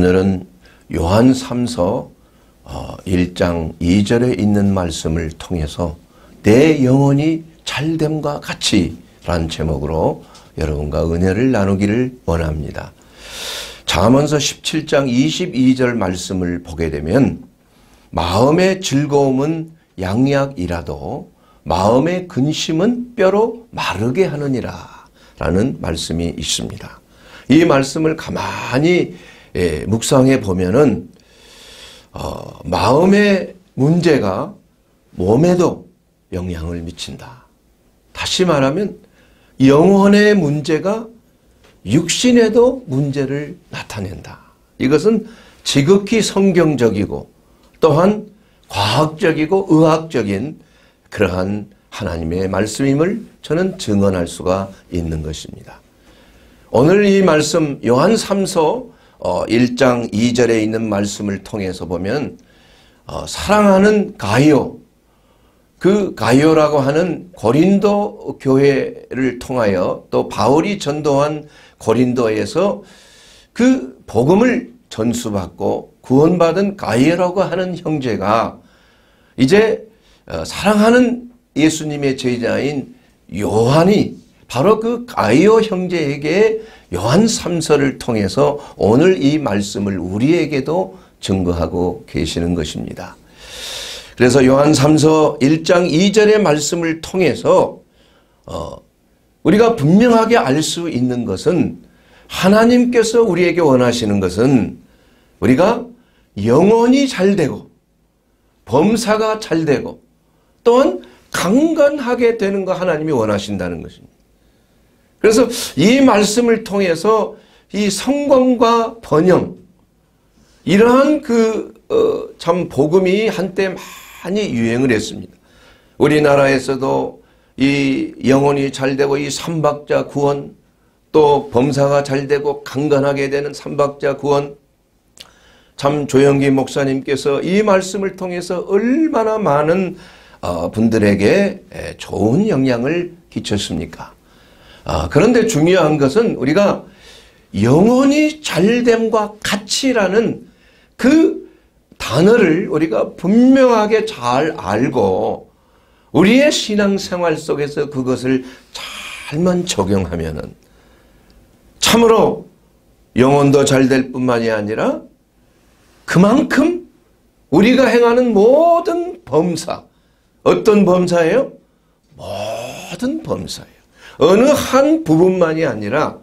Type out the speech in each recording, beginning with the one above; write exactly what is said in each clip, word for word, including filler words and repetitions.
오늘은 요한 삼서 일 장 이 절에 있는 말씀을 통해서 내 영혼이 잘됨과 같이 라는 제목으로 여러분과 은혜를 나누기를 원합니다. 잠언서 십칠 장 이십이 절 말씀을 보게 되면 마음의 즐거움은 양약이라도 마음의 근심은 뼈로 마르게 하느니라 라는 말씀이 있습니다. 이 말씀을 가만히 예, 묵상해 보면은 어, 마음의 문제가 몸에도 영향을 미친다. 다시 말하면 영혼의 문제가 육신에도 문제를 나타낸다. 이것은 지극히 성경적이고 또한 과학적이고 의학적인 그러한 하나님의 말씀임을 저는 증언할 수가 있는 것입니다. 오늘 이 말씀 요한 삼서 일 장 이 절에 있는 말씀을 통해서 보면 어, 사랑하는 가이오, 그 가이오라고 하는 고린도 교회를 통하여 또 바울이 전도한 고린도에서 그 복음을 전수받고 구원받은 가이오라고 하는 형제가 이제 어, 사랑하는 예수님의 제자인 요한이 바로 그 가이오 형제에게 요한 삼서를 통해서 오늘 이 말씀을 우리에게도 증거하고 계시는 것입니다. 그래서 요한 삼서 일 장 이 절의 말씀을 통해서 어, 우리가 분명하게 알 수 있는 것은 하나님께서 우리에게 원하시는 것은 우리가 영혼이 잘되고 범사가 잘되고 또한 강건하게 되는 거 하나님이 원하신다는 것입니다. 그래서 이 말씀을 통해서 이 성공과 번영, 이러한 그, 어, 참 복음이 한때 많이 유행을 했습니다. 우리나라에서도 이 영혼이 잘되고 이 삼박자 구원, 또 범사가 잘되고 강건하게 되는 삼박자 구원, 참 조영기 목사님께서 이 말씀을 통해서 얼마나 많은 어, 분들에게 좋은 영향을 끼쳤습니까? 아, 그런데 중요한 것은 우리가 영혼이 잘됨과 같이라는 그 단어를 우리가 분명하게 잘 알고 우리의 신앙생활 속에서 그것을 잘만 적용하면은 참으로 영혼도 잘될 뿐만이 아니라 그만큼 우리가 행하는 모든 범사, 어떤 범사예요? 모든 범사예요. 어느 한 부분만이 아니라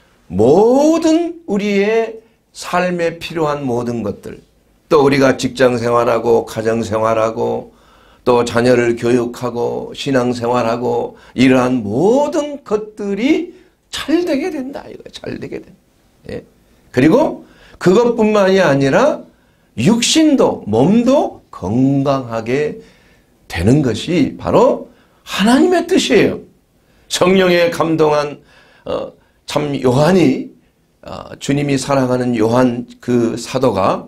모든 우리의 삶에 필요한 모든 것들, 또 우리가 직장 생활하고 가정 생활하고 또 자녀를 교육하고 신앙 생활하고 이러한 모든 것들이 잘 되게 된다. 이거 잘 되게 된다. 예. 그리고 그것뿐만이 아니라 육신도 몸도 건강하게 되는 것이 바로 하나님의 뜻이에요. 성령에 감동한 어, 참 요한이 어, 주님이 사랑하는 요한 그 사도가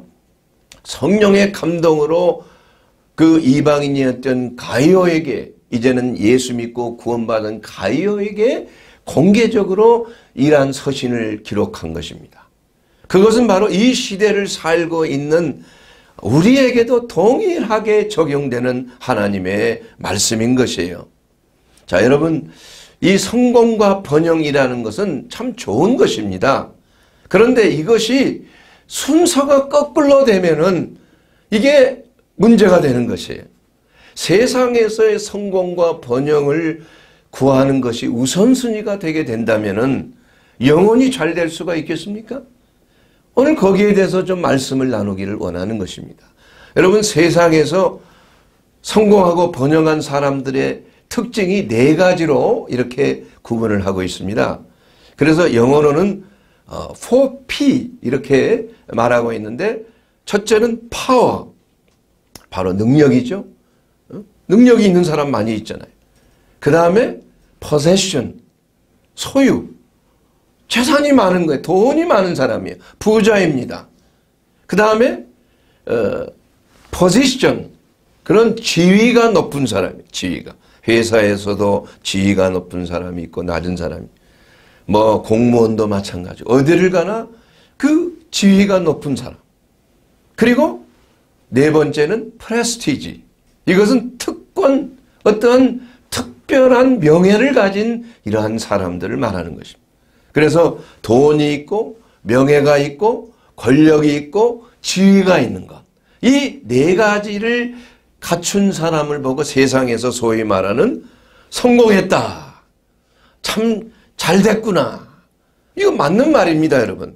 성령의 감동으로 그 이방인이었던 가이오에게 이제는 예수 믿고 구원받은 가이오에게 공개적으로 이러한 서신을 기록한 것입니다. 그것은 바로 이 시대를 살고 있는 우리에게도 동일하게 적용되는 하나님의 말씀인 것이에요. 자, 여러분, 이 성공과 번영이라는 것은 참 좋은 것입니다. 그런데 이것이 순서가 거꾸로 되면은 이게 문제가 되는 것이에요. 세상에서의 성공과 번영을 구하는 것이 우선순위가 되게 된다면은 영혼이 잘 될 수가 있겠습니까? 오늘 거기에 대해서 좀 말씀을 나누기를 원하는 것입니다. 여러분, 세상에서 성공하고 번영한 사람들의 특징이 네 가지로 이렇게 구분을 하고 있습니다. 그래서 영어로는 포 피 이렇게 말하고 있는데 첫째는 파워, 바로 능력이죠. 능력이 있는 사람 많이 있잖아요. 그 다음에 possession, 소유, 재산이 많은 거예요. 돈이 많은 사람이에요. 부자입니다. 그 다음에 어, position, 그런 지위가 높은 사람이에요. 지위가. 회사에서도 지위가 높은 사람이 있고 낮은 사람이, 뭐 공무원도 마찬가지. 어디를 가나 그 지위가 높은 사람. 그리고 네 번째는 프레스티지. 이것은 특권, 어떤 특별한 명예를 가진 이러한 사람들을 말하는 것입니다. 그래서 돈이 있고 명예가 있고 권력이 있고 지위가 있는 것. 이 네 가지를 갖춘 사람을 보고 세상에서 소위 말하는 성공했다. 참 잘됐구나. 이거 맞는 말입니다, 여러분.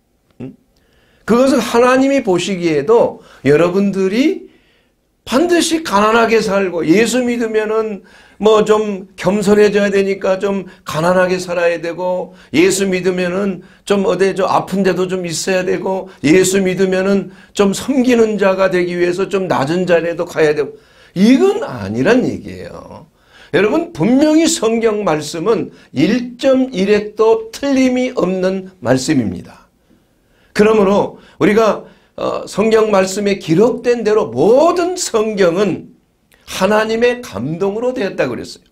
그것은 하나님이 보시기에도 여러분들이 반드시 가난하게 살고 예수 믿으면은 뭐 좀 겸손해져야 되니까 좀 가난하게 살아야 되고 예수 믿으면은 좀 어디 좀 아픈 데도 좀 있어야 되고 예수 믿으면은 좀 섬기는 자가 되기 위해서 좀 낮은 자리에도 가야 되고 이건 아니란 얘기예요. 여러분 분명히 성경 말씀은 일 점 일 획도 틀림이 없는 말씀입니다. 그러므로 우리가 어, 성경 말씀에 기록된 대로 모든 성경은 하나님의 감동으로 되었다고 그랬어요.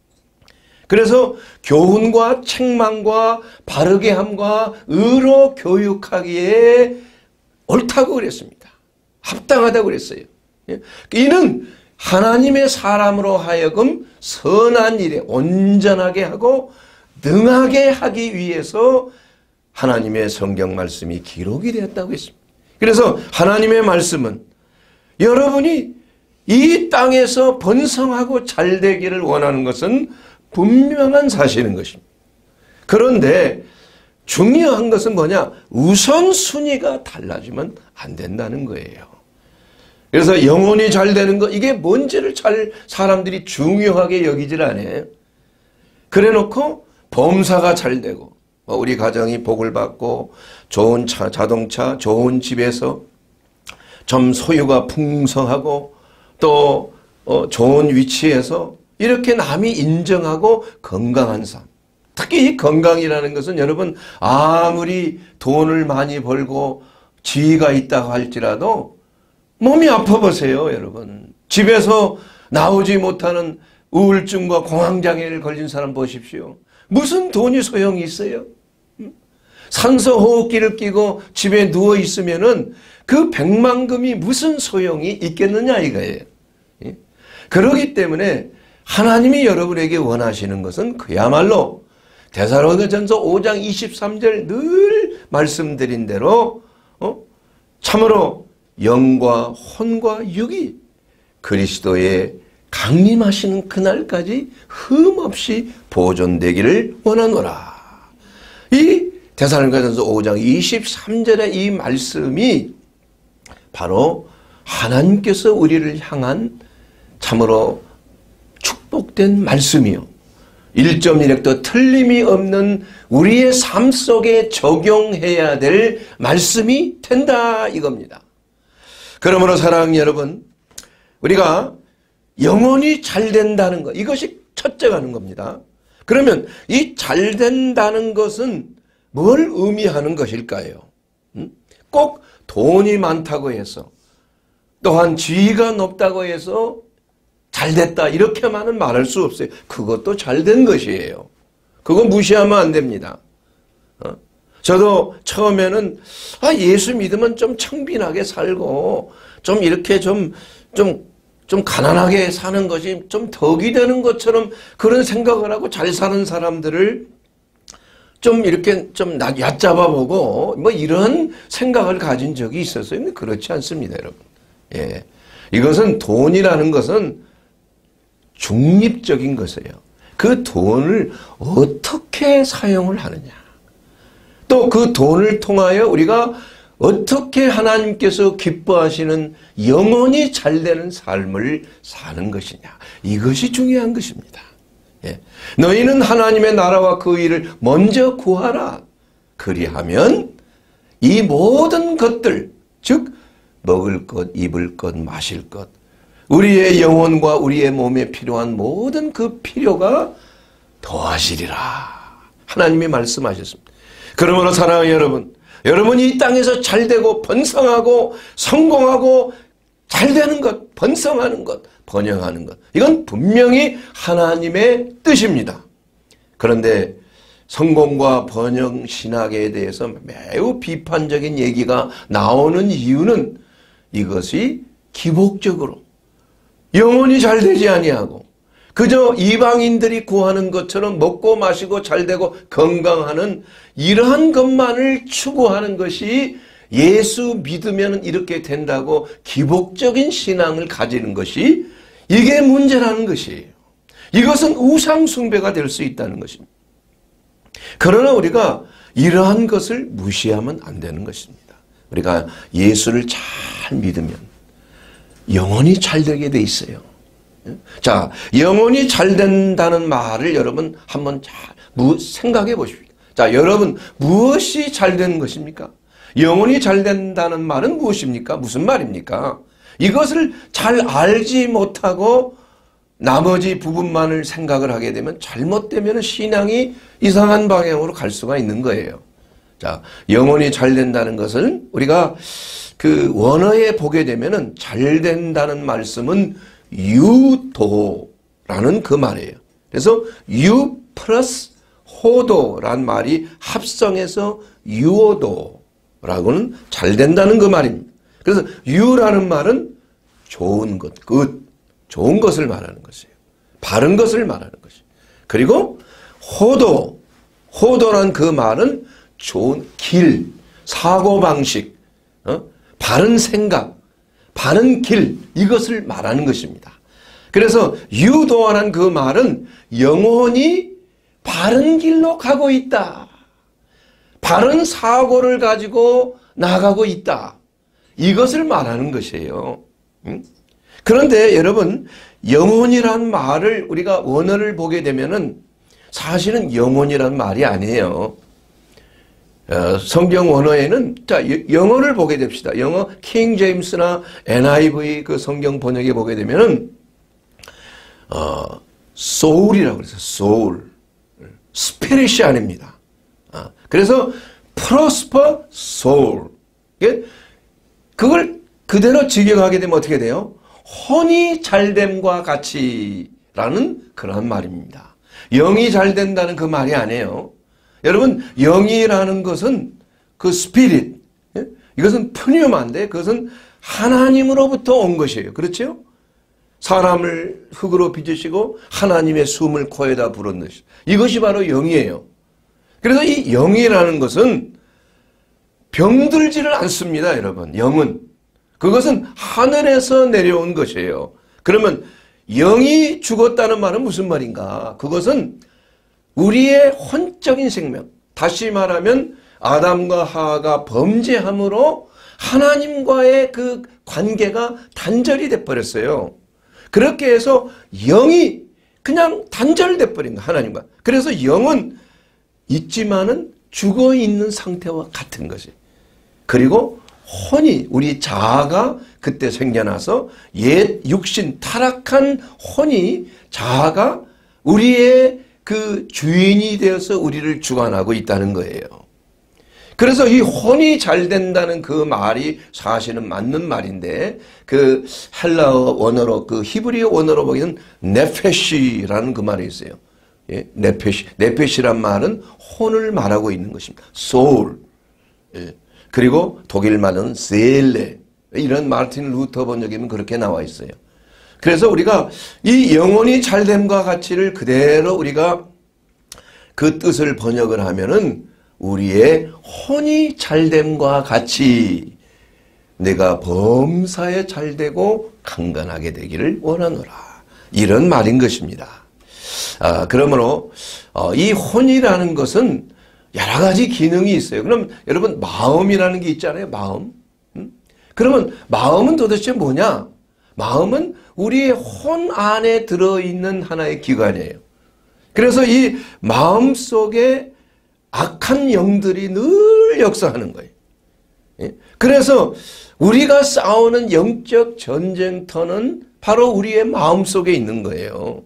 그래서 교훈과 책망과 바르게 함과 의로 교육하기에 옳다고 그랬습니다. 합당하다고 그랬어요. 이는 하나님의 사람으로 하여금 선한 일에 온전하게 하고 능하게 하기 위해서 하나님의 성경 말씀이 기록이 되었다고 했습니다. 그래서 하나님의 말씀은 여러분이 이 땅에서 번성하고 잘되기를 원하는 것은 분명한 사실인 것입니다. 그런데 중요한 것은 뭐냐? 우선순위가 달라지면 안 된다는 거예요. 그래서 영혼이 잘 되는 것, 이게 뭔지를 잘 사람들이 중요하게 여기질 않아요. 그래 놓고 범사가 잘 되고 우리 가정이 복을 받고 좋은 차, 자동차, 좋은 집에서 좀 소유가 풍성하고 또 어, 좋은 위치에서 이렇게 남이 인정하고 건강한 삶. 특히 이 건강이라는 것은 여러분 아무리 돈을 많이 벌고 지위가 있다고 할지라도 몸이 아파 보세요, 여러분. 집에서 나오지 못하는 우울증과 공황장애를 걸린 사람 보십시오. 무슨 돈이 소용이 있어요? 산소호흡기를 끼고 집에 누워 있으면은 그 백만금이 무슨 소용이 있겠느냐 이거예요. 그렇기 때문에 하나님이 여러분에게 원하시는 것은 그야말로 데살로니가전서 오 장 이십삼 절 늘 말씀드린 대로 어? 참으로 영과 혼과 육이 그리스도의 강림하시는 그날까지 흠없이 보존되기를 원하노라. 이 데살로니가전서 오 장 이십삼 절의 이 말씀이 바로 하나님께서 우리를 향한 참으로 축복된 말씀이요. 일 점 일 획도 틀림이 없는 우리의 삶 속에 적용해야 될 말씀이 된다 이겁니다. 그러므로 사랑하는 여러분, 우리가 영혼이 잘 된다는 것, 이것이 첫째가 하는 겁니다. 그러면 이 잘 된다는 것은 뭘 의미하는 것일까요? 꼭 돈이 많다고 해서 또한 지위가 높다고 해서 잘됐다 이렇게만은 말할 수 없어요. 그것도 잘된 것이에요. 그거 무시하면 안 됩니다. 어? 저도 처음에는 아 예수 믿으면 좀 청빈하게 살고 좀 이렇게 좀 좀 좀 가난하게 사는 것이 좀 덕이 되는 것처럼 그런 생각을 하고 잘 사는 사람들을 좀 이렇게 좀 얕잡아 보고 뭐 이런 생각을 가진 적이 있었어요. 근데 그렇지 않습니다, 여러분. 예. 이것은 돈이라는 것은 중립적인 것이에요. 그 돈을 어떻게 사용을 하느냐. 또 그 돈을 통하여 우리가 어떻게 하나님께서 기뻐하시는 영혼이 잘 되는 삶을 사는 것이냐. 이것이 중요한 것입니다. 예. 너희는 하나님의 나라와 그 일을 먼저 구하라. 그리하면 이 모든 것들, 즉 먹을 것, 입을 것, 마실 것, 우리의 영혼과 우리의 몸에 필요한 모든 그 필요가 더하시리라. 하나님이 말씀하셨습니다. 그러므로 사랑하는 여러분, 여러분이 이 땅에서 잘되고 번성하고 성공하고 잘되는 것, 번성하는 것, 번영하는 것, 이건 분명히 하나님의 뜻입니다. 그런데 성공과 번영 신학에 대해서 매우 비판적인 얘기가 나오는 이유는 이것이 기복적으로 영혼이 잘 되지 아니하고 그저 이방인들이 구하는 것처럼 먹고 마시고 잘 되고 건강하는 이러한 것만을 추구하는 것이 예수 믿으면 이렇게 된다고 기복적인 신앙을 가지는 것이 이게 문제라는 것이에요. 이것은 우상 숭배가 될 수 있다는 것입니다. 그러나 우리가 이러한 것을 무시하면 안 되는 것입니다. 우리가 예수를 잘 믿으면 영혼이 잘 되게 돼 있어요. 자, 영혼이 잘 된다는 말을 여러분 한번 잘 생각해 보십시오. 자, 여러분 무엇이 잘 되는 것입니까? 영혼이 잘 된다는 말은 무엇입니까? 무슨 말입니까? 이것을 잘 알지 못하고 나머지 부분만을 생각을 하게 되면 잘못되면 신앙이 이상한 방향으로 갈 수가 있는 거예요. 자, 영혼이 잘 된다는 것은 우리가 그 원어에 보게 되면은 잘 된다는 말씀은 유도라는 그 말이에요. 그래서 유 플러스 호도란 말이 합성해서 유호도라고는 잘 된다는 그 말입니다. 그래서 유라는 말은 좋은 것, good, 좋은 것을 말하는 것이에요. 바른 것을 말하는 것이에요. 그리고 호도, 호도란 그 말은 좋은 길, 사고방식, 어? 바른 생각, 바른 길, 이것을 말하는 것입니다. 그래서 유도하는 그 말은 영혼이 바른 길로 가고 있다. 바른 사고를 가지고 나가고 있다. 이것을 말하는 것이에요. 그런데 여러분, 영혼이란 말을 우리가 원어를 보게 되면은 사실은 영혼이란 말이 아니에요. 어, 성경 원어에는, 자, 영어를 보게 됩시다. 영어 킹 제임스나 엔 아이 브이 그 성경 번역에 보게 되면은, 어, soul이라고 그래서 soul. 스피릿이 아닙니다. 아, 그래서 prosper soul. 그걸 그대로 직역하게 되면 어떻게 돼요? 혼이 잘됨과 같이라는 그런 말입니다. 영이 잘 된다는 그 말이 아니에요. 여러분, 영이라는 것은 그 스피릿, 이것은 푸뉴마인데 그것은 하나님으로부터 온 것이에요. 그렇죠? 사람을 흙으로 빚으시고 하나님의 숨을 코에다 불어넣으시고, 이것이 바로 영이에요. 그래서 이 영이라는 것은 병들지를 않습니다, 여러분. 영은. 그것은 하늘에서 내려온 것이에요. 그러면 영이 죽었다는 말은 무슨 말인가? 그것은 우리의 혼적인 생명, 다시 말하면 아담과 하와가 범죄함으로 하나님과의 그 관계가 단절이 돼버렸어요. 그렇게 해서 영이 그냥 단절돼 버린 거야, 하나님과. 그래서 영은 있지만은 죽어 있는 상태와 같은 것이. 그리고 혼이, 우리 자아가 그때 생겨나서 옛 육신 타락한 혼이, 자아가 우리의 그 주인이 되어서 우리를 주관하고 있다는 거예요. 그래서 이 혼이 잘 된다는 그 말이 사실은 맞는 말인데, 그 헬라어 원어로, 그 히브리어 원어로 보기에는 네페시라는 그 말이 있어요. 예? 네페시. 네페시란 말은 혼을 말하고 있는 것입니다. soul. 예. 그리고 독일 말은 세엘레. 이런 마르틴 루터 번역에는 그렇게 나와 있어요. 그래서 우리가 이 영혼이 잘됨과 같이를 그대로 우리가 그 뜻을 번역을 하면은 우리의 혼이 잘됨과 같이 내가 범사에 잘되고 강건하게 되기를 원하노라. 이런 말인 것입니다. 아, 그러므로 어, 이 혼이라는 것은 여러 가지 기능이 있어요. 그럼 여러분, 마음이라는 게 있잖아요. 마음. 음? 그러면 마음은 도대체 뭐냐? 마음은 우리의 혼 안에 들어있는 하나의 기관이에요. 그래서 이 마음 속에 악한 영들이 늘 역사하는 거예요. 예? 그래서 우리가 싸우는 영적 전쟁터는 바로 우리의 마음 속에 있는 거예요.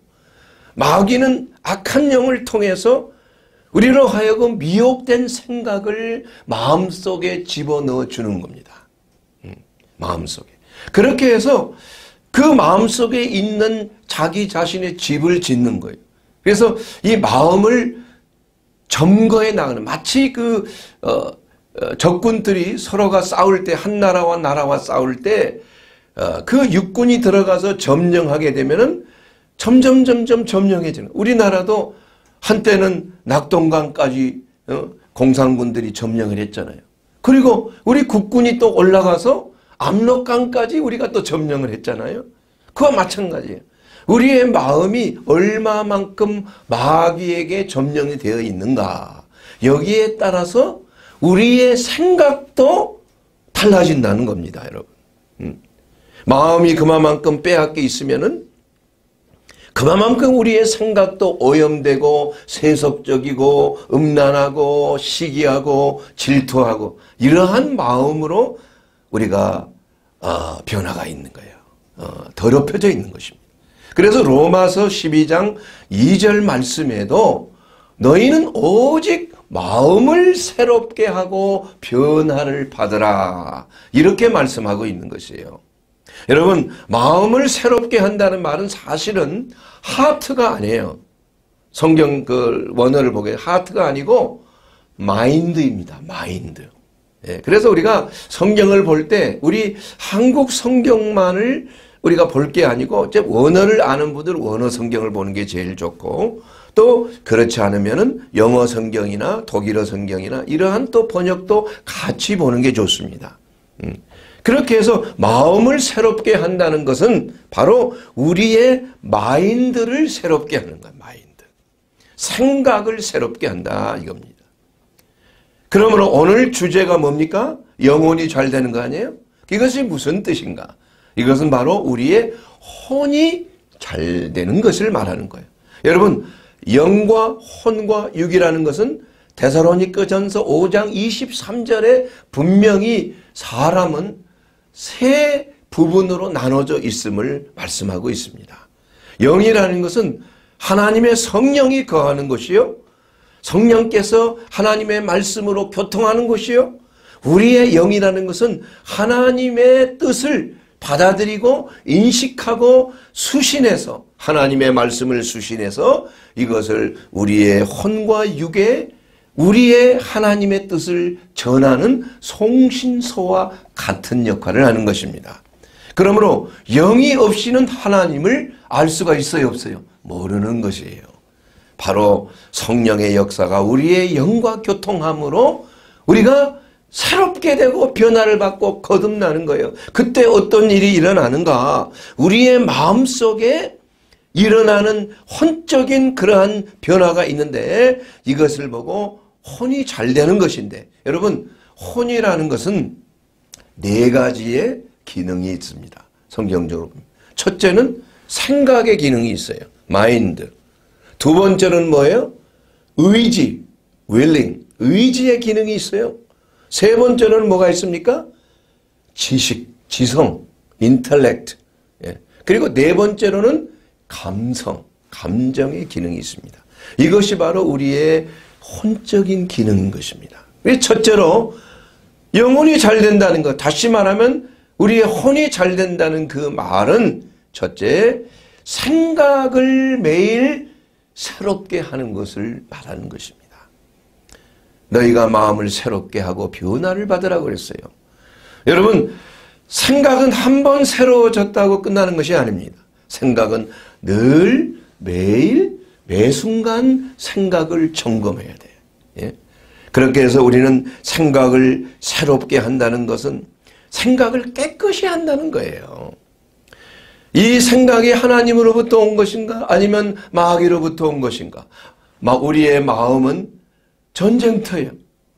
마귀는 악한 영을 통해서 우리로 하여금 미혹된 생각을 마음속에 집어넣어 주는 겁니다. 음, 마음속에. 그렇게 해서 그 마음속에 있는 자기 자신의 집을 짓는 거예요. 그래서 이 마음을 점거해 나가는, 마치 그 어, 어, 적군들이 서로가 싸울 때, 한 나라와 나라와 싸울 때 그 어, 육군이 들어가서 점령하게 되면은 점점 점점 점령해지는. 우리나라도 한때는 낙동강까지 어, 공산군들이 점령을 했잖아요. 그리고 우리 국군이 또 올라가서 압록강까지 우리가 또 점령을 했잖아요. 그와 마찬가지예요. 우리의 마음이 얼마만큼 마귀에게 점령이 되어 있는가, 여기에 따라서 우리의 생각도 달라진다는 겁니다, 여러분. 음. 마음이 그만큼 빼앗겨 있으면은 그만큼 우리의 생각도 오염되고 세속적이고 음란하고 시기하고 질투하고 이러한 마음으로 우리가 어, 변화가 있는 거예요. 어, 더럽혀져 있는 것입니다. 그래서 로마서 십이 장 이 절 말씀에도 너희는 오직 마음을 새롭게 하고 변화를 받으라, 이렇게 말씀하고 있는 것이에요. 여러분, 마음을 새롭게 한다는 말은 사실은 하트가 아니에요. 성경 그 원어를 보게 하트가 아니고 마인드입니다. 마인드. 예, 그래서 우리가 성경을 볼 때 우리 한국 성경만을 우리가 볼 게 아니고 원어를 아는 분들 원어 성경을 보는 게 제일 좋고, 또 그렇지 않으면은 영어 성경이나 독일어 성경이나 이러한 또 번역도 같이 보는 게 좋습니다. 음. 그렇게 해서 마음을 새롭게 한다는 것은 바로 우리의 마인드를 새롭게 하는 거예요. 마인드. 생각을 새롭게 한다 이겁니다. 그러므로 오늘 주제가 뭡니까? 영혼이 잘 되는 거 아니에요? 이것이 무슨 뜻인가? 이것은 바로 우리의 혼이 잘 되는 것을 말하는 거예요. 여러분, 영과 혼과 육이라는 것은 데살로니가전서 오 장 이십삼 절에 분명히 사람은 세 부분으로 나눠져 있음을 말씀하고 있습니다. 영이라는 것은 하나님의 성령이 거하는 것이요, 성령께서 하나님의 말씀으로 교통하는 것이요, 우리의 영이라는 것은 하나님의 뜻을 받아들이고 인식하고 수신해서, 하나님의 말씀을 수신해서 이것을 우리의 혼과 육에 우리의 하나님의 뜻을 전하는 송신소와 같은 역할을 하는 것입니다. 그러므로 영이 없이는 하나님을 알 수가 있어요, 없어요? 모르는 것이에요. 바로 성령의 역사가 우리의 영과 교통함으로 우리가 새롭게 되고 변화를 받고 거듭나는 거예요. 그때 어떤 일이 일어나는가? 우리의 마음속에 일어나는 혼적인 그러한 변화가 있는데 이것을 보고 혼이 잘 되는 것인데, 여러분, 혼이라는 것은 네 가지의 기능이 있습니다. 성경적으로. 첫째는 생각의 기능이 있어요. 마인드. 두 번째는 뭐예요? 의지. willing. 의지의 기능이 있어요. 세 번째는 뭐가 있습니까? 지식, 지성, intellect. 예. 그리고 네 번째로는 감성, 감정의 기능이 있습니다. 이것이 바로 우리의 혼적인 기능인 것입니다. 첫째로 영혼이 잘 된다는 것, 다시 말하면 우리의 혼이 잘 된다는 그 말은 첫째, 생각을 매일 새롭게 하는 것을 말하는 것입니다. 너희가 마음을 새롭게 하고 변화를 받으라고 그랬어요. 여러분, 생각은 한 번 새로워졌다고 끝나는 것이 아닙니다. 생각은 늘 매일 매 순간 생각을 점검해야 돼요. 예? 그렇게 해서 우리는 생각을 새롭게 한다는 것은 생각을 깨끗이 한다는 거예요. 이 생각이 하나님으로부터 온 것인가 아니면 마귀로부터 온 것인가? 우리의 마음은 전쟁터예요.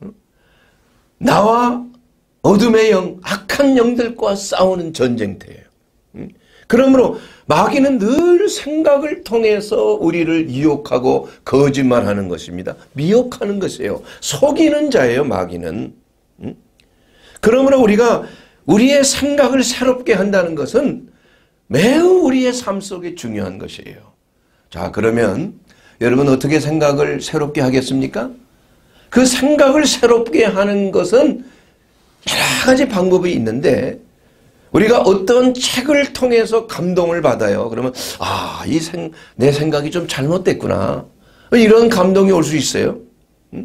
나와 어둠의 영, 악한 영들과 싸우는 전쟁터예요. 그러므로 마귀는 늘 생각을 통해서 우리를 유혹하고 거짓말하는 것입니다. 미혹하는 것이에요. 속이는 자예요, 마귀는. 그러므로 우리가 우리의 생각을 새롭게 한다는 것은 매우 우리의 삶 속에 중요한 것이에요. 자, 그러면 여러분 어떻게 생각을 새롭게 하겠습니까? 그 생각을 새롭게 하는 것은 여러 가지 방법이 있는데, 우리가 어떤 책을 통해서 감동을 받아요. 그러면 아, 이 생, 내 생각이 좀 잘못됐구나, 이런 감동이 올 수 있어요.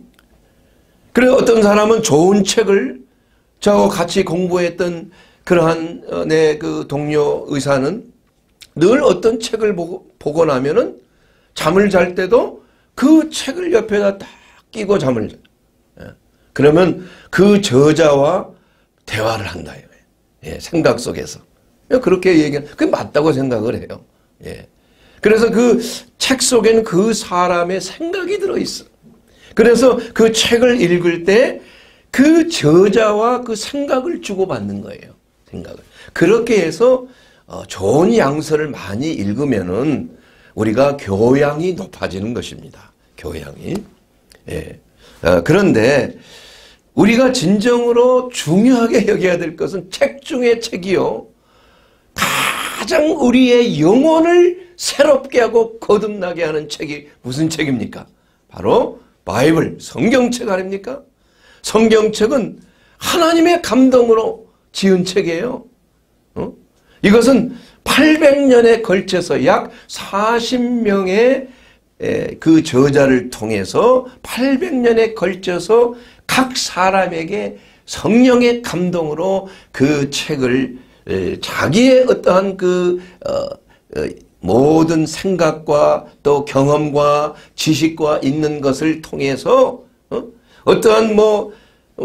그래서 어떤 사람은 좋은 책을 저하고 같이 공부했던 그러한 내 그 동료 의사는 늘 어떤 책을 보고, 보고 나면은 잠을 잘 때도 그 책을 옆에다 딱 끼고 잠을 자요. 그러면 그 저자와 대화를 한다. 예, 생각 속에서. 그렇게 얘기하면 그게 맞다고 생각을 해요. 예. 그래서 그 책 속에는 그 사람의 생각이 들어있어. 그래서 그 책을 읽을 때 그 저자와 그 생각을 주고받는 거예요. 생각을. 그렇게 해서 좋은 양서를 많이 읽으면은 우리가 교양이 높아지는 것입니다. 교양이. 예. 그런데 우리가 진정으로 중요하게 여겨야 될 것은 책 중에 책이요. 가장 우리의 영혼을 새롭게 하고 거듭나게 하는 책이 무슨 책입니까? 바로 바이블, 성경책 아닙니까? 성경책은 하나님의 감동으로 지은 책이에요. 어? 이것은 팔백 년에 걸쳐서 약 사십 명의 그 저자를 통해서 팔백 년에 걸쳐서 각 사람에게 성령의 감동으로 그 책을 자기의 어떠한 그 모든 생각과 또 경험과 지식과 있는 것을 통해서 어떠한 뭐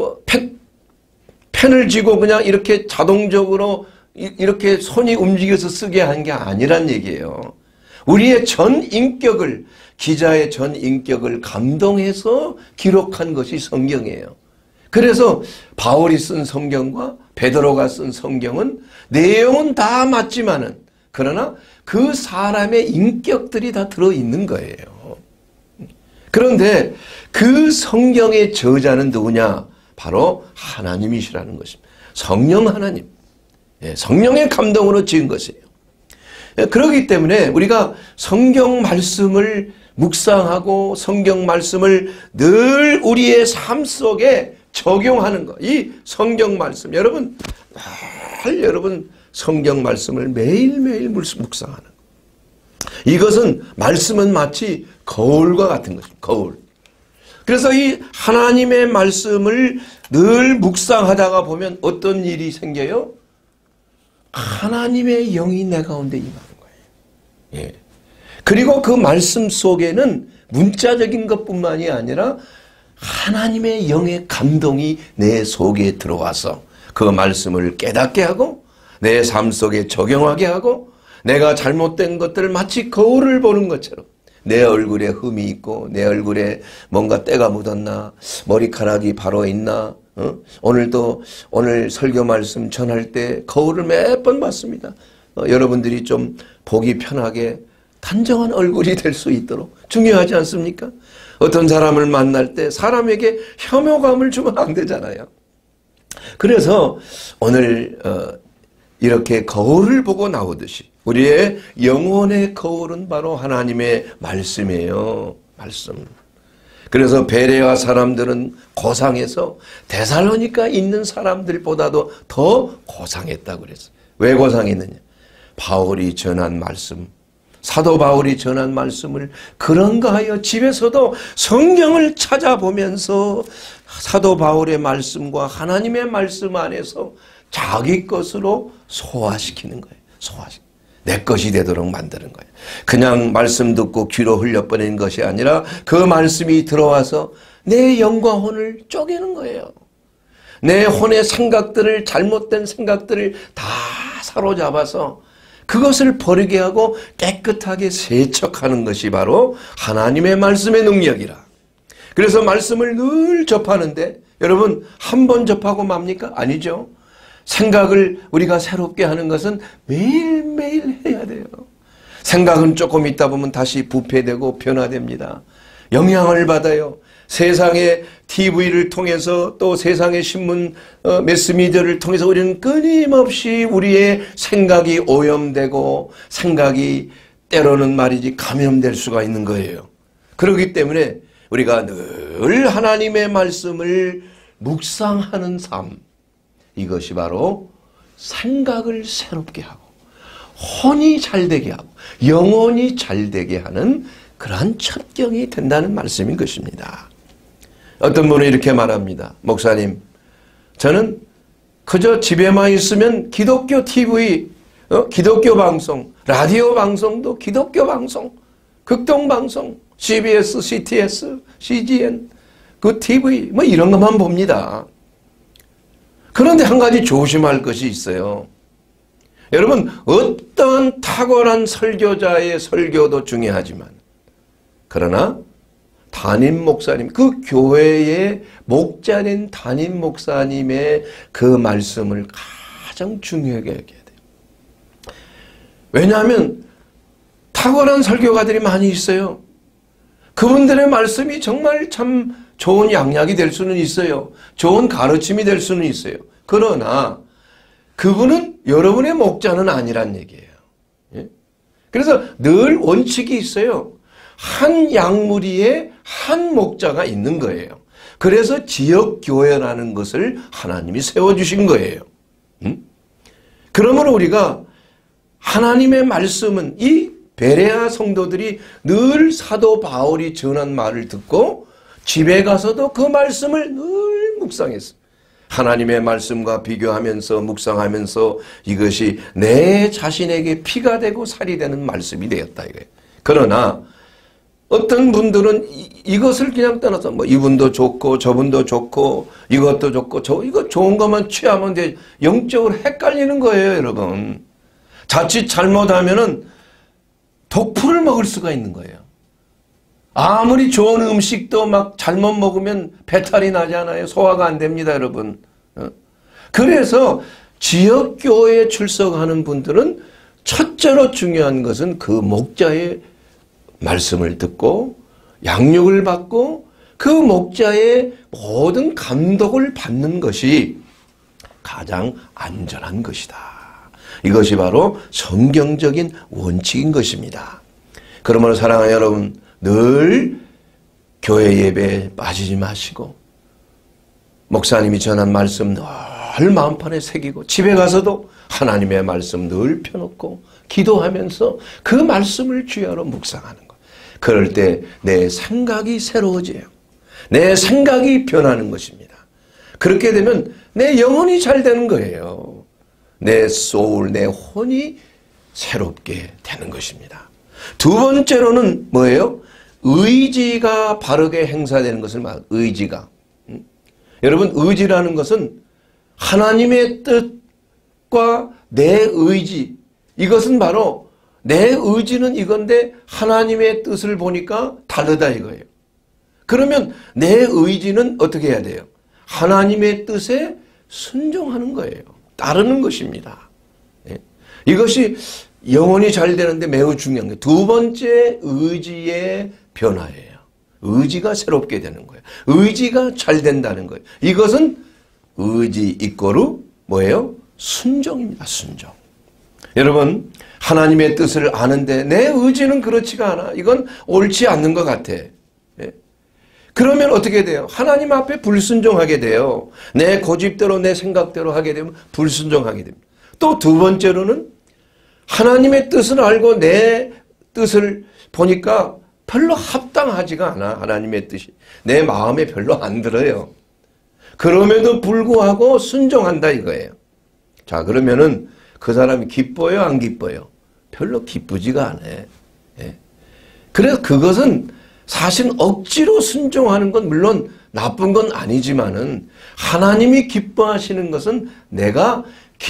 펜을 쥐고 그냥 이렇게 자동적으로 이렇게 손이 움직여서 쓰게 한 게 아니란 얘기예요. 우리의 전 인격을, 기자의 전 인격을 감동해서 기록한 것이 성경이에요. 그래서 바울이 쓴 성경과 베드로가 쓴 성경은 내용은 다 맞지만은 그러나 그 사람의 인격들이 다 들어있는 거예요. 그런데 그 성경의 저자는 누구냐? 바로 하나님이시라는 것입니다. 성령 하나님. 성령의 감동으로 지은 것이에요. 그렇기 때문에 우리가 성경 말씀을 묵상하고 성경 말씀을 늘 우리의 삶 속에 적용하는 것. 이 성경 말씀. 여러분, 늘 여러분 성경 말씀을 매일매일 묵상하는 것. 이것은 말씀은 마치 거울과 같은 것입니다. 거울. 그래서 이 하나님의 말씀을 늘 묵상하다가 보면 어떤 일이 생겨요? 하나님의 영이 내 가운데 임하는 거예요. 예. 그리고 그 말씀 속에는 문자적인 것뿐만이 아니라 하나님의 영의 감동이 내 속에 들어와서 그 말씀을 깨닫게 하고 내 삶 속에 적용하게 하고 내가 잘못된 것들을 마치 거울을 보는 것처럼 내 얼굴에 흠이 있고 내 얼굴에 뭔가 때가 묻었나 머리카락이 바로 있나 어? 오늘도 오늘 설교 말씀 전할 때 거울을 몇 번 봤습니다. 어, 여러분들이 좀 보기 편하게 단정한 얼굴이 될 수 있도록 중요하지 않습니까? 어떤 사람을 만날 때 사람에게 혐오감을 주면 안 되잖아요. 그래서 오늘 어, 이렇게 거울을 보고 나오듯이 우리의 영혼의 거울은 바로 하나님의 말씀이에요. 말씀. 그래서 베레아 사람들은 고상해서 데살로니가 있는 사람들보다도 더 고상했다고 그랬어요. 왜 고상했느냐? 바울이 전한 말씀, 사도 바울이 전한 말씀을 그런가 하여 집에서도 성경을 찾아보면서 사도 바울의 말씀과 하나님의 말씀 안에서 자기 것으로 소화시키는 거예요. 소화시키는. 내 것이 되도록 만드는 거예요. 그냥 말씀 듣고 귀로 흘려보내는 것이 아니라 그 말씀이 들어와서 내 영과 혼을 쪼개는 거예요. 내 혼의 생각들을, 잘못된 생각들을 다 사로잡아서 그것을 버리게 하고 깨끗하게 세척하는 것이 바로 하나님의 말씀의 능력이라. 그래서 말씀을 늘 접하는데 여러분 한 번 접하고 맙니까? 아니죠. 생각을 우리가 새롭게 하는 것은 매일매일 해야 돼요. 생각은 조금 있다 보면 다시 부패되고 변화됩니다. 영향을 받아요. 세상의 티비를 통해서 또 세상의 신문 어, 매스미디어를 통해서 우리는 끊임없이 우리의 생각이 오염되고 생각이 때로는 말이지 감염될 수가 있는 거예요. 그렇기 때문에 우리가 늘 하나님의 말씀을 묵상하는 삶, 이것이 바로 생각을 새롭게 하고 혼이 잘되게 하고 영혼이 잘되게 하는 그러한 첩경이 된다는 말씀인 것입니다. 어떤 분은 이렇게 말합니다. 목사님, 저는 그저 집에만 있으면 기독교 티비, 어? 기독교 방송, 라디오 방송도 기독교 방송, 극동 방송, 씨비에스, 씨티에스, 씨지엔, 그 티비 뭐 이런 것만 봅니다. 그런데 한 가지 조심할 것이 있어요. 여러분, 어떠한 탁월한 설교자의 설교도 중요하지만, 그러나 담임 목사님, 그 교회의 목자인 담임 목사님의 그 말씀을 가장 중요하게 여겨야 돼요. 왜냐하면 탁월한 설교가들이 많이 있어요. 그분들의 말씀이 정말 참 좋은 양약이 될 수는 있어요. 좋은 가르침이 될 수는 있어요. 그러나 그분은 여러분의 목자는 아니란 얘기예요. 예? 그래서 늘 원칙이 있어요. 한 양무리에 한 목자가 있는 거예요. 그래서 지역교회라는 것을 하나님이 세워주신 거예요. 음? 그러므로 우리가 하나님의 말씀은 이 베레아 성도들이 늘 사도 바울이 전한 말을 듣고 집에 가서도 그 말씀을 늘 묵상했어요. 하나님의 말씀과 비교하면서 묵상하면서 이것이 내 자신에게 피가 되고 살이 되는 말씀이 되었다 이거예요. 그러나 어떤 분들은 이, 이것을 그냥 떠나서 뭐 이분도 좋고 저분도 좋고 이것도 좋고 저 이거 좋은 것만 취하면 돼. 영적으로 헷갈리는 거예요, 여러분. 자칫 잘못하면은 독풀을 먹을 수가 있는 거예요. 아무리 좋은 음식도 막 잘못 먹으면 배탈이 나잖아요. 소화가 안 됩니다, 여러분. 그래서 지역교회에 출석하는 분들은 첫째로 중요한 것은 그 목자의 말씀을 듣고 양육을 받고 그 목자의 모든 감독을 받는 것이 가장 안전한 것이다. 이것이 바로 성경적인 원칙인 것입니다. 그러므로 사랑하는 여러분, 늘 교회 예배에 빠지지 마시고 목사님이 전한 말씀 늘 마음판에 새기고 집에 가서도 하나님의 말씀 늘 펴놓고 기도하면서 그 말씀을 주야로 묵상하는 것. 그럴 때 내 생각이 새로워져요. 내 생각이 변하는 것입니다. 그렇게 되면 내 영혼이 잘 되는 거예요. 내 소울, 내 혼이 새롭게 되는 것입니다. 두 번째로는 뭐예요? 의지가 바르게 행사되는 것을 말, 의지가. 음? 여러분, 의지라는 것은 하나님의 뜻과 내 의지, 이것은 바로 내 의지는 이건데 하나님의 뜻을 보니까 다르다 이거예요. 그러면 내 의지는 어떻게 해야 돼요? 하나님의 뜻에 순종하는 거예요. 따르는 것입니다. 예? 이것이 영혼이 잘 되는데 매우 중요한 거예요. 두 번째 의지의 변화예요. 의지가 새롭게 되는 거예요. 의지가 잘 된다는 거예요. 이것은 의지 이꼬르 뭐예요? 순종입니다. 순종. 여러분, 하나님의 뜻을 아는데 내 의지는 그렇지가 않아. 이건 옳지 않는 것 같아. 예? 그러면 어떻게 돼요? 하나님 앞에 불순종하게 돼요. 내 고집대로 내 생각대로 하게 되면 불순종하게 됩니다. 또 두 번째로는 하나님의 뜻을 알고 내 뜻을 보니까 별로 합당하지가 않아. 하나님의 뜻이 내 마음에 별로 안 들어요. 그럼에도 불구하고 순종한다 이거예요. 자, 그러면은 그 사람이 기뻐요, 안 기뻐요? 별로 기쁘지가 않아. 예. 그래서 그것은 사실 억지로 순종하는 건 물론 나쁜 건 아니지만은 하나님이 기뻐하시는 것은 내가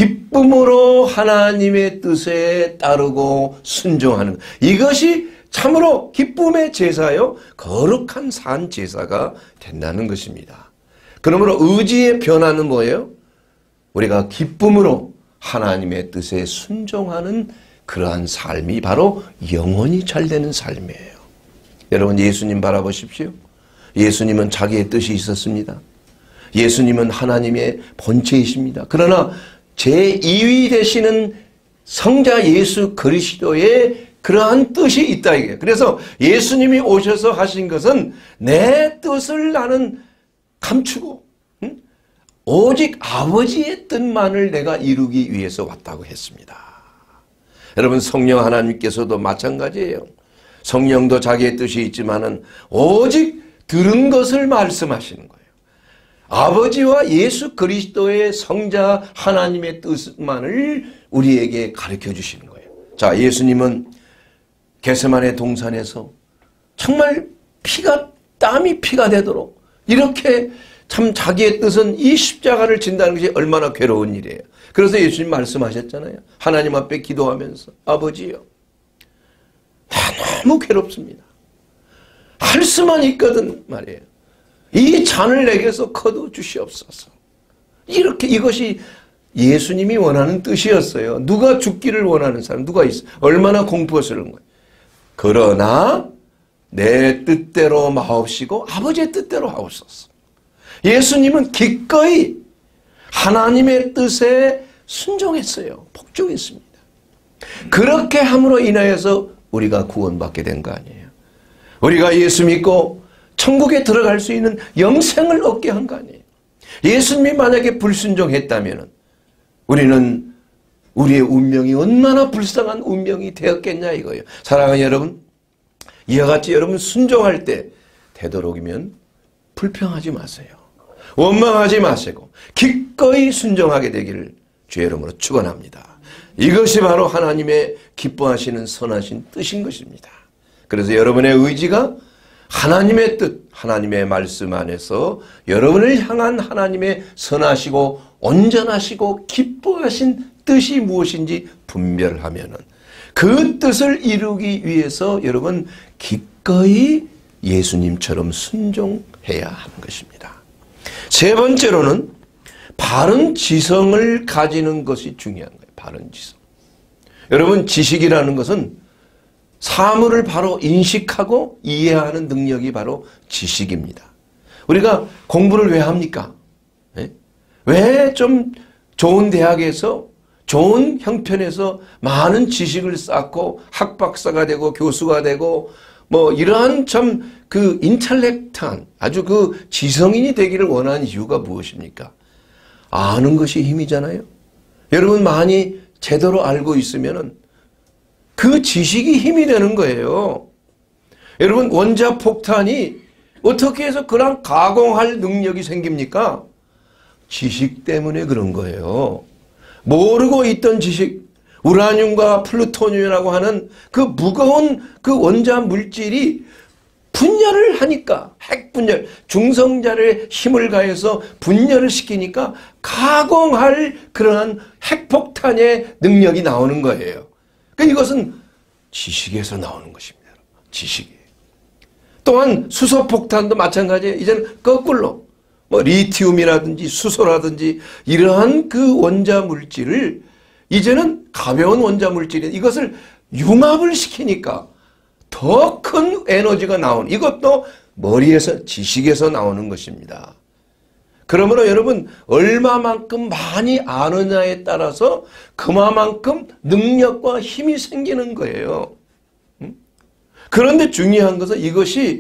기쁨으로 하나님의 뜻에 따르고 순종하는 것. 이것이 참으로 기쁨의 제사요, 거룩한 산 제사가 된다는 것입니다. 그러므로 의지의 변화는 뭐예요? 우리가 기쁨으로 하나님의 뜻에 순종하는 그러한 삶이 바로 영혼이 잘 되는 삶이에요. 여러분, 예수님 바라보십시오. 예수님은 자기의 뜻이 있었습니다. 예수님은 하나님의 본체이십니다. 그러나 제이 위 되시는 성자 예수 그리스도의 그러한 뜻이 있다 이게. 그래서 예수님이 오셔서 하신 것은 내 뜻을 나는 감추고 응? 오직 아버지의 뜻만을 내가 이루기 위해서 왔다고 했습니다. 여러분, 성령 하나님께서도 마찬가지예요. 성령도 자기의 뜻이 있지만은 오직 들은 것을 말씀하시는 거예요. 아버지와 예수 그리스도의 성자 하나님의 뜻만을 우리에게 가르쳐 주시는 거예요. 자, 예수님은 겟세마네 동산에서 정말 피가 땀이 피가 되도록 이렇게 참 자기의 뜻은 이 십자가를 진다는 것이 얼마나 괴로운 일이에요. 그래서 예수님 말씀하셨잖아요. 하나님 앞에 기도하면서 아버지요, 나 너무 괴롭습니다. 할 수만 있거든 말이에요. 이 잔을 내게서 거둬 주시옵소서. 이렇게 이것이 예수님이 원하는 뜻이었어요. 누가 죽기를 원하는 사람 누가 있어? 얼마나 공포스러운 거예요. 그러나 내 뜻대로 마옵시고 아버지의 뜻대로 하옵소서. 예수님은 기꺼이 하나님의 뜻에 순종했어요. 복종했습니다. 그렇게 함으로 인하여서 우리가 구원받게 된 거 아니에요. 우리가 예수 믿고 천국에 들어갈 수 있는 영생을 얻게 한 거 아니에요. 예수님이 만약에 불순종했다면 우리는 우리의 운명이 얼마나 불쌍한 운명이 되었겠냐 이거예요. 사랑하는 여러분, 이와 같이 여러분 순종할 때 되도록이면 불평하지 마세요. 원망하지 마시고 기꺼이 순종하게 되기를 주의 이름으로 축원합니다. 이것이 바로 하나님의 기뻐하시는 선하신 뜻인 것입니다. 그래서 여러분의 의지가 하나님의 뜻, 하나님의 말씀 안에서 여러분을 향한 하나님의 선하시고 온전하시고 기뻐하신 뜻이 무엇인지 분별하면은 그 뜻을 이루기 위해서 여러분 기꺼이 예수님처럼 순종해야 하는 것입니다. 세 번째로는 바른 지성을 가지는 것이 중요한 거예요. 바른 지성. 여러분, 지식이라는 것은 사물을 바로 인식하고 이해하는 능력이 바로 지식입니다. 우리가 공부를 왜 합니까? 네? 왜 좀 좋은 대학에서 좋은 형편에서 많은 지식을 쌓고 학박사가 되고 교수가 되고 뭐 이러한 참 그 인텔렉트한 아주 그 지성인이 되기를 원하는 이유가 무엇입니까? 아는 것이 힘이잖아요. 여러분 많이 제대로 알고 있으면은 그 지식이 힘이 되는 거예요. 여러분 원자폭탄이 어떻게 해서 그런 가공할 능력이 생깁니까? 지식 때문에 그런 거예요. 모르고 있던 지식, 우라늄과 플루토늄이라고 하는 그 무거운 그 원자 물질이 분열을 하니까 핵분열, 중성자를 힘을 가해서 분열을 시키니까 가공할 그러한 핵폭탄의 능력이 나오는 거예요. 그러니까 이것은 지식에서 나오는 것입니다. 지식이. 또한 수소폭탄도 마찬가지예요. 이제는 거꾸로 뭐 리튬이라든지 수소라든지 이러한 그 원자 물질을 이제는 가벼운 원자 물질이 이것을 융합을 시키니까 더 큰 에너지가 나오는 이것도 머리에서 지식에서 나오는 것입니다. 그러므로 여러분 얼마만큼 많이 아느냐에 따라서 그만큼 능력과 힘이 생기는 거예요. 그런데 중요한 것은 이것이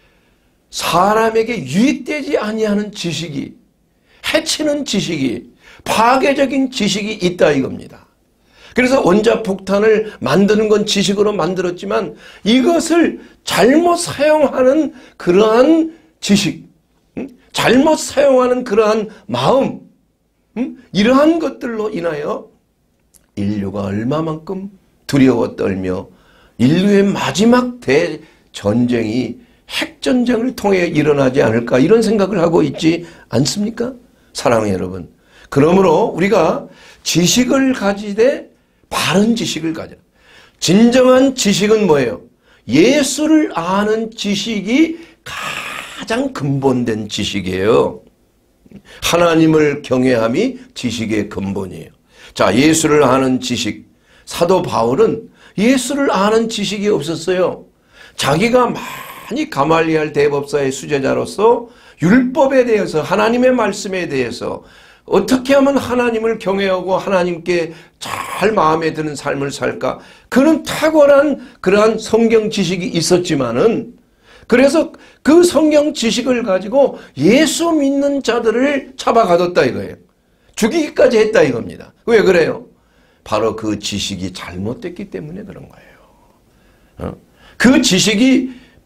사람에게 유익되지 아니하는 지식이, 해치는 지식이, 파괴적인 지식이 있다 이겁니다. 그래서 원자폭탄을 만드는 건 지식으로 만들었지만 이것을 잘못 사용하는 그러한 지식, 잘못 사용하는 그러한 마음, 이러한 것들로 인하여 인류가 얼마만큼 두려워 떨며 인류의 마지막 대전쟁이 핵전쟁을 통해 일어나지 않을까 이런 생각을 하고 있지 않습니까? 사랑하는 여러분. 그러므로 우리가 지식을 가지되 바른 지식을 가져라. 진정한 지식은 뭐예요? 예수를 아는 지식이 가장 근본된 지식이에요. 하나님을 경외함이 지식의 근본이에요. 자, 예수를 아는 지식. 사도 바울은 예수를 아는 지식이 없었어요. 자기가 많이 가말리엘 대법사의 수제자로서 율법에 대해서 하나님의 말씀에 대해서 어떻게 하면 하나님을 경외하고 하나님께 잘 마음에 드는 삶을 살까? 그런 탁월한 그러한 성경 지식이 있었지만은 그래서 그 성경 지식을 가지고 예수 믿는 자들을 잡아가뒀다 이거예요. 죽이기까지 했다 이겁니다. 왜 그래요? 바로 그 지식이 잘못됐기 때문에 그런 거예요. 그 지식이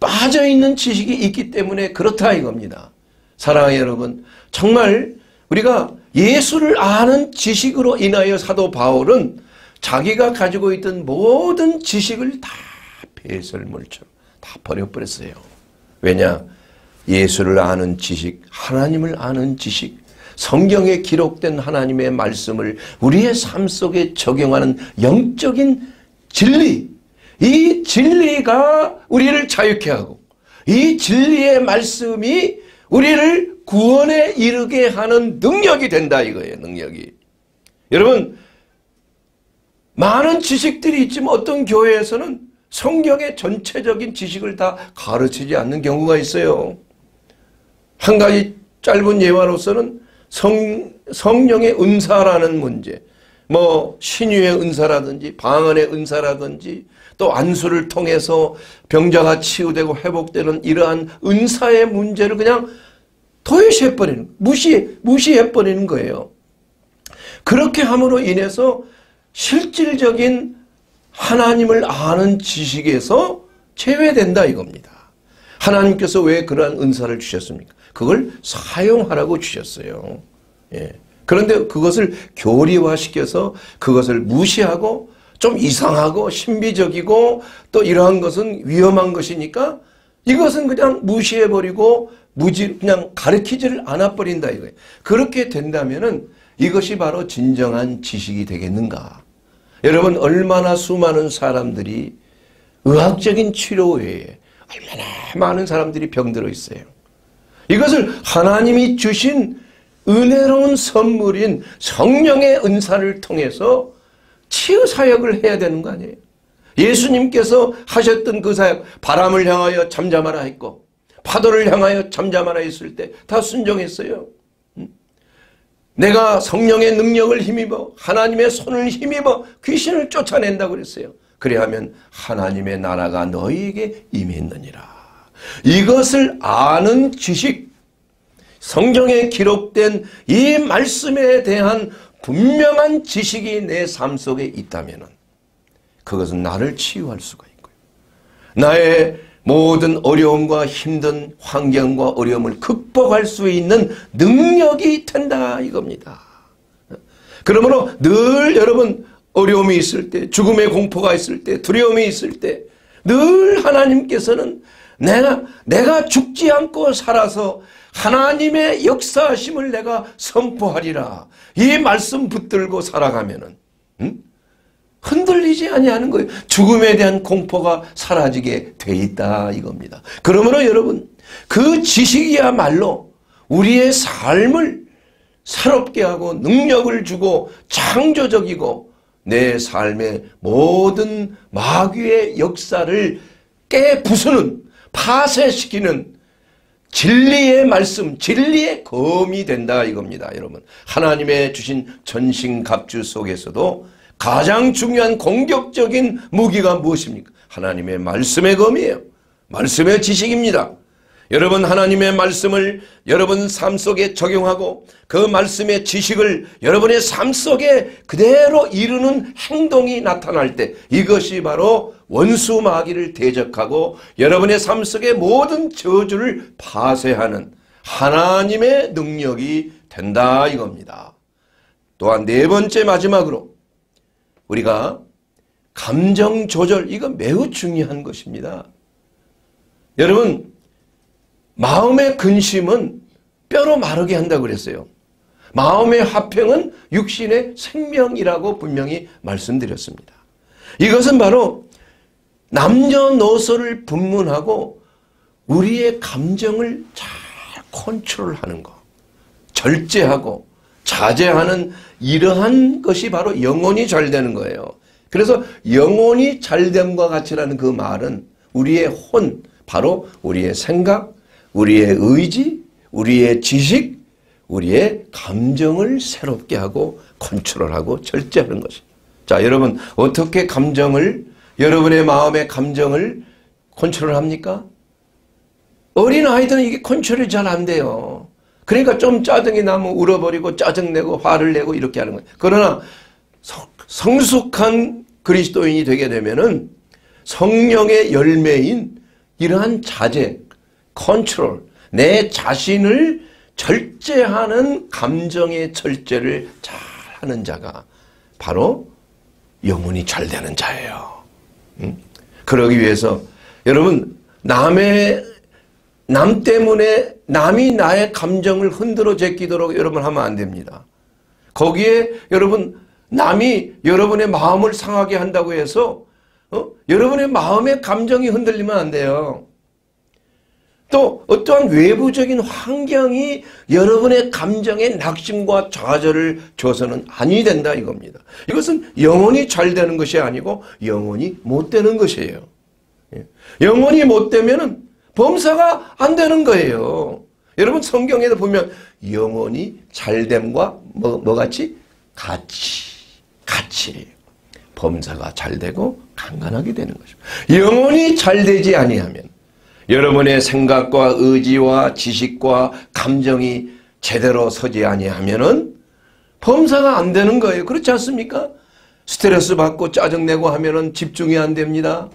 빠져있는 지식이 있기 때문에 그렇다 이겁니다. 사랑하는 여러분, 정말 우리가 예수를 아는 지식으로 인하여 사도 바울은 자기가 가지고 있던 모든 지식을 다 배설물처럼 다 버려버렸어요. 왜냐? 예수를 아는 지식, 하나님을 아는 지식, 성경에 기록된 하나님의 말씀을 우리의 삶 속에 적용하는 영적인 진리, 이 진리가 우리를 자유케 하고 이 진리의 말씀이 우리를 구원에 이르게 하는 능력이 된다 이거예요. 능력이. 여러분, 많은 지식들이 있지만 어떤 교회에서는 성경의 전체적인 지식을 다 가르치지 않는 경우가 있어요. 한 가지 짧은 예화로서는 성, 성령의 은사라는 문제, 뭐 신유의 은사라든지 방언의 은사라든지 또 안수를 통해서 병자가 치유되고 회복되는 이러한 은사의 문제를 그냥 도외시해버리는, 무시, 무시해버리는 거예요. 그렇게 함으로 인해서 실질적인 하나님을 아는 지식에서 제외된다 이겁니다. 하나님께서 왜 그러한 은사를 주셨습니까? 그걸 사용하라고 주셨어요. 예. 그런데 그것을 교리화시켜서 그것을 무시하고 좀 이상하고 신비적이고 또 이러한 것은 위험한 것이니까 이것은 그냥 무시해버리고 무지 그냥 가르치지를 않아버린다 이거예요. 그렇게 된다면은 이것이 바로 진정한 지식이 되겠는가? 여러분, 얼마나 수많은 사람들이 의학적인 치료 외에 얼마나 많은 사람들이 병들어 있어요. 이것을 하나님이 주신 은혜로운 선물인 성령의 은사를 통해서 치유 사역을 해야 되는 거 아니에요? 예수님께서 하셨던 그 사역, 바람을 향하여 잠잠하라 했고 파도를 향하여 잠잠하라 했을 때 다 순종했어요. 내가 성령의 능력을 힘입어 하나님의 손을 힘입어 귀신을 쫓아낸다고 그랬어요. 그래야하면 하나님의 나라가 너희에게 임했느니라. 이것을 아는 지식, 성경에 기록된 이 말씀에 대한 분명한 지식이 내 삶 속에 있다면 그것은 나를 치유할 수가 있고요. 나의 모든 어려움과 힘든 환경과 어려움을 극복할 수 있는 능력이 된다 이겁니다. 그러므로 늘 여러분 어려움이 있을 때, 죽음의 공포가 있을 때, 두려움이 있을 때 늘 하나님께서는 내가, 내가 죽지 않고 살아서 하나님의 역사하심을 내가 선포하리라. 이 말씀 붙들고 살아가면은 응? 흔들리지 아니하는 거예요. 죽음에 대한 공포가 사라지게 돼 있다 이겁니다. 그러므로 여러분, 그 지식이야말로 우리의 삶을 새롭게 하고 능력을 주고 창조적이고 내 삶의 모든 마귀의 역사를 깨부수는, 파쇄시키는 진리의 말씀, 진리의 검이 된다 이겁니다. 여러분, 하나님의 주신 전신갑주 속에서도 가장 중요한 공격적인 무기가 무엇입니까? 하나님의 말씀의 검이에요. 말씀의 지식입니다. 여러분, 하나님의 말씀을 여러분 삶 속에 적용하고 그 말씀의 지식을 여러분의 삶 속에 그대로 이루는 행동이 나타날 때 이것이 바로 원수 마귀를 대적하고 여러분의 삶 속의 모든 저주를 파쇄하는 하나님의 능력이 된다 이겁니다. 또한 네 번째 마지막으로 우리가 감정 조절, 이거 매우 중요한 것입니다. 여러분, 마음의 근심은 뼈로 마르게 한다고 그랬어요. 마음의 화평은 육신의 생명이라고 분명히 말씀드렸습니다. 이것은 바로 남녀노소를 분문하고 우리의 감정을 잘 컨트롤하는 거, 절제하고 자제하는 이러한 것이 바로 영혼이 잘 되는 거예요. 그래서 영혼이 잘됨과 같이라는 그 말은 우리의 혼, 바로 우리의 생각, 우리의 의지, 우리의 지식, 우리의 감정을 새롭게 하고 컨트롤하고 절제하는 것입니다. 자, 여러분, 어떻게 감정을, 여러분의 마음의 감정을 컨트롤합니까? 어린아이들은 이게 컨트롤이 잘 안 돼요. 그러니까 좀 짜증이 나면 울어버리고 짜증내고 화를 내고 이렇게 하는 거예요. 그러나 성숙한 그리스도인이 되게 되면은 성령의 열매인 이러한 자제, 컨트롤, 내 자신을 절제하는 감정의 절제를 잘 하는 자가 바로 영혼이 잘 되는 자예요. 응? 그러기 위해서 여러분, 남의 남 때문에 남이 나의 감정을 흔들어 제끼도록 여러분 하면 안 됩니다. 거기에 여러분, 남이 여러분의 마음을 상하게 한다고 해서 어? 여러분의 마음의 감정이 흔들리면 안 돼요. 또 어떠한 외부적인 환경이 여러분의 감정에 낙심과 좌절을 줘서는 아니 된다 이겁니다. 이것은 영혼이 잘 되는 것이 아니고 영혼이 못 되는 것이에요. 영혼이 못 되면은 범사가 안 되는 거예요. 여러분 성경에도 보면 영혼이 잘됨과 뭐, 뭐 같이? 같이, 같이 범사가 잘 되고 강건하게 되는 것이죠. 영혼이 잘 되지 아니하면 여러분의 생각과 의지와 지식과 감정이 제대로 서지 아니하면은 범사가 안 되는 거예요. 그렇지 않습니까? 스트레스 받고 짜증내고 하면은 집중이 안 됩니다.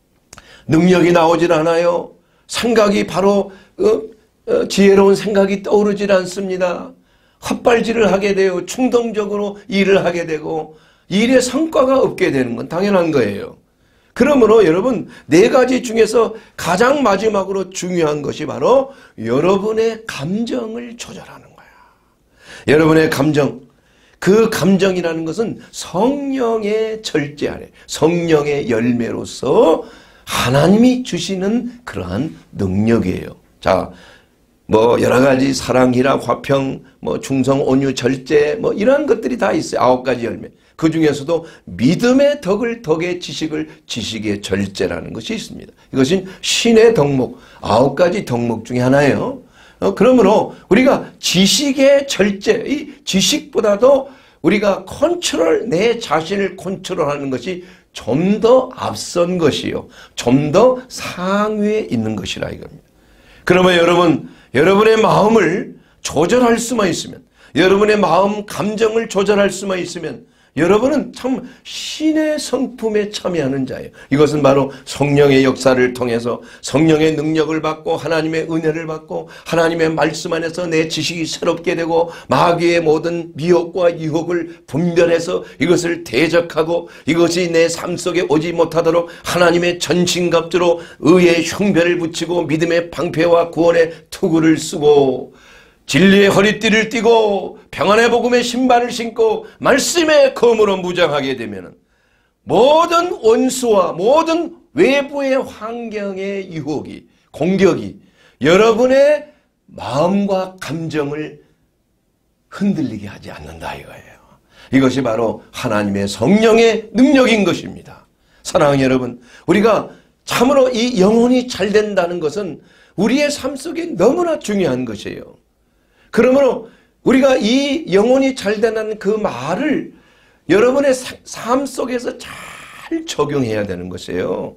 능력이 나오질 않아요. 생각이 바로 어, 어, 지혜로운 생각이 떠오르질 않습니다. 헛발질을 하게 돼요. 충동적으로 일을 하게 되고 일의 성과가 없게 되는 건 당연한 거예요. 그러므로 여러분 네 가지 중에서 가장 마지막으로 중요한 것이 바로 여러분의 감정을 조절하는 거야. 여러분의 감정, 그 감정이라는 것은 성령의 절제 아래 성령의 열매로서 하나님이 주시는 그러한 능력이에요. 자, 뭐 여러 가지 사랑, 희락, 화평, 뭐 충성, 온유, 절제 뭐 이런 것들이 다 있어요. 아홉 가지 열매. 그 중에서도 믿음의 덕을 덕의 지식을 지식의 절제라는 것이 있습니다. 이것은 신의 덕목, 아홉 가지 덕목 중에 하나예요. 어, 그러므로 우리가 지식의 절제, 이 지식보다도 우리가 컨트롤, 내 자신을 컨트롤하는 것이 좀 더 앞선 것이요. 좀 더 상위에 있는 것이라 이겁니다. 그러면 여러분, 여러분의 마음을 조절할 수만 있으면, 여러분의 마음 감정을 조절할 수만 있으면 여러분은 참 신의 성품에 참여하는 자예요. 이것은 바로 성령의 역사를 통해서 성령의 능력을 받고 하나님의 은혜를 받고 하나님의 말씀 안에서 내 지식이 새롭게 되고 마귀의 모든 미혹과 유혹을 분별해서 이것을 대적하고 이것이 내 삶 속에 오지 못하도록 하나님의 전신갑주로 의의 흉배를 붙이고 믿음의 방패와 구원의 투구를 쓰고 진리의 허리띠를 띠고 평안의 복음의 신발을 신고 말씀의 검으로 무장하게 되면 모든 원수와 모든 외부의 환경의 유혹이 공격이 여러분의 마음과 감정을 흔들리게 하지 않는다 이거예요. 이것이 바로 하나님의 성령의 능력인 것입니다. 사랑하는 여러분, 우리가 참으로 이 영혼이 잘 된다는 것은 우리의 삶 속에 너무나 중요한 것이에요. 그러므로 우리가 이 영혼이 잘 되는 그 말을 여러분의 삶 속에서 잘 적용해야 되는 것이에요.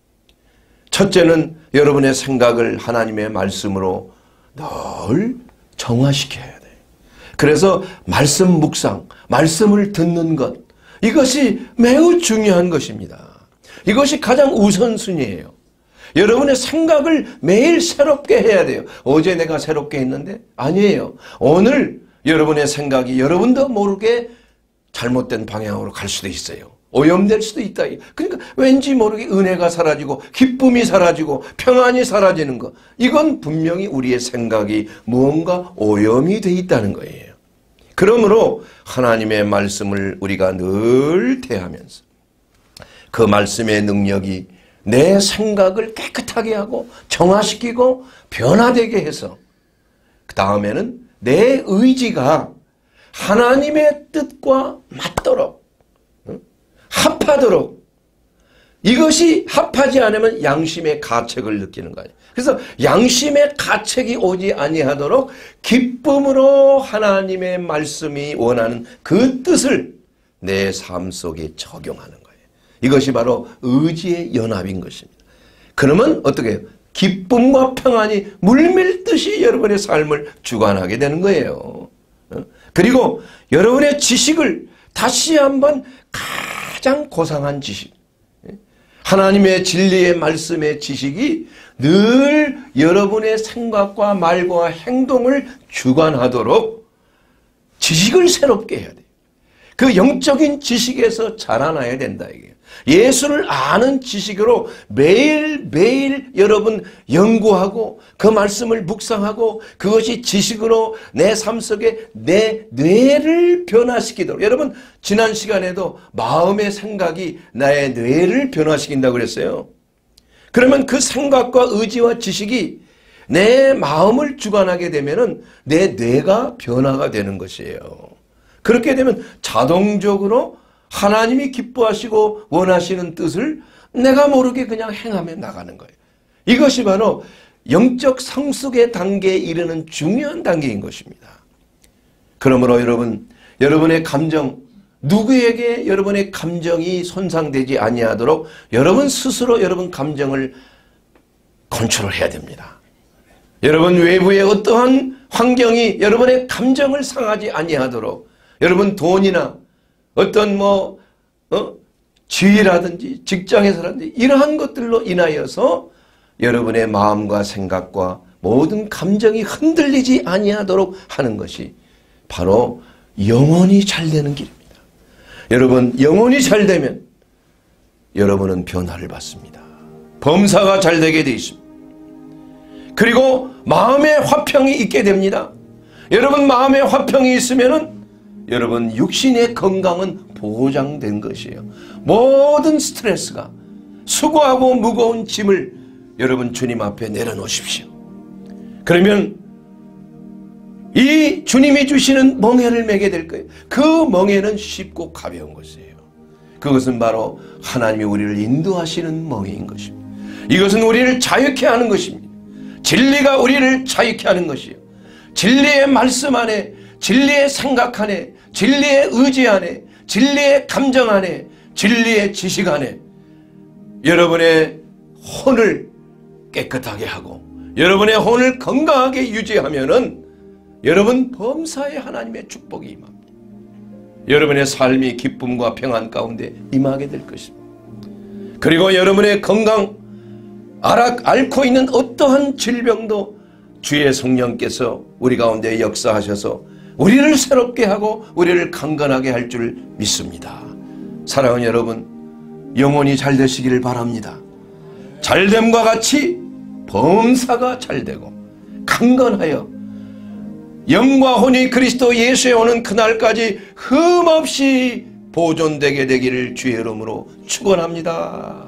첫째는 여러분의 생각을 하나님의 말씀으로 늘 정화시켜야 돼요. 그래서 말씀 묵상, 말씀을 듣는 것, 이것이 매우 중요한 것입니다. 이것이 가장 우선순위예요. 여러분의 생각을 매일 새롭게 해야 돼요. 어제 내가 새롭게 했는데 아니에요. 오늘 여러분의 생각이 여러분도 모르게 잘못된 방향으로 갈 수도 있어요. 오염될 수도 있다. 그러니까 왠지 모르게 은혜가 사라지고 기쁨이 사라지고 평안이 사라지는 것. 이건 분명히 우리의 생각이 무언가 오염이 돼 있다는 거예요. 그러므로 하나님의 말씀을 우리가 늘 대하면서 그 말씀의 능력이 내 생각을 깨끗하게 하고 정화시키고 변화되게 해서 그 다음에는 내 의지가 하나님의 뜻과 맞도록 합하도록, 이것이 합하지 않으면 양심의 가책을 느끼는 거예요. 그래서 양심의 가책이 오지 아니하도록 기쁨으로 하나님의 말씀이 원하는 그 뜻을 내 삶 속에 적용하는 거예요. 이것이 바로 의지의 연합인 것입니다. 그러면 어떻게 해요? 기쁨과 평안이 물밀듯이 여러분의 삶을 주관하게 되는 거예요. 그리고 여러분의 지식을 다시 한번 가장 고상한 지식, 하나님의 진리의 말씀의 지식이 늘 여러분의 생각과 말과 행동을 주관하도록 지식을 새롭게 해야 돼요. 그 영적인 지식에서 자라나야 된다 이게. 예수를 아는 지식으로 매일매일 여러분 연구하고 그 말씀을 묵상하고 그것이 지식으로 내 삶 속에 내 뇌를 변화시키도록. 여러분 지난 시간에도 마음의 생각이 나의 뇌를 변화시킨다고 그랬어요. 그러면 그 생각과 의지와 지식이 내 마음을 주관하게 되면은 내 뇌가 변화가 되는 것이에요. 그렇게 되면 자동적으로 하나님이 기뻐하시고 원하시는 뜻을 내가 모르게 그냥 행하며 나가는 거예요. 이것이 바로 영적 성숙의 단계에 이르는 중요한 단계인 것입니다. 그러므로 여러분, 여러분의 감정, 누구에게 여러분의 감정이 손상되지 아니하도록 여러분 스스로 여러분 감정을 컨트롤해야 됩니다. 여러분 외부의 어떠한 환경이 여러분의 감정을 상하지 아니하도록 여러분 돈이나 어떤 뭐 어? 지위라든지 직장에서라든지 이러한 것들로 인하여서 여러분의 마음과 생각과 모든 감정이 흔들리지 아니하도록 하는 것이 바로 영혼이 잘 되는 길입니다. 여러분 영혼이 잘 되면 여러분은 변화를 받습니다. 범사가 잘 되게 되어 있습니다. 그리고 마음의 화평이 있게 됩니다. 여러분 마음의 화평이 있으면은 여러분 육신의 건강은 보장된 것이에요. 모든 스트레스가 수고하고 무거운 짐을 여러분 주님 앞에 내려놓으십시오. 그러면 이 주님이 주시는 멍에를 매게 될 거예요. 그 멍에는 쉽고 가벼운 것이에요. 그것은 바로 하나님이 우리를 인도하시는 멍에인 것입니다. 이것은 우리를 자유케 하는 것입니다. 진리가 우리를 자유케 하는 것이에요. 진리의 말씀 안에, 진리의 생각 안에, 진리의 의지 안에, 진리의 감정 안에, 진리의 지식 안에 여러분의 혼을 깨끗하게 하고 여러분의 혼을 건강하게 유지하면은 여러분 범사에 하나님의 축복이 임합니다. 여러분의 삶이 기쁨과 평안 가운데 임하게 될 것입니다. 그리고 여러분의 건강, 앓고 있는 어떠한 질병도 주의 성령께서 우리 가운데 역사하셔서 우리를 새롭게 하고 우리를 강건하게 할 줄 믿습니다. 사랑하는 여러분, 영혼이 잘 되시기를 바랍니다. 잘됨과 같이 범사가 잘 되고 강건하여 영과 혼이 그리스도 예수에 오는 그날까지 흠없이 보존되게 되기를 주의 이름으로 축원합니다.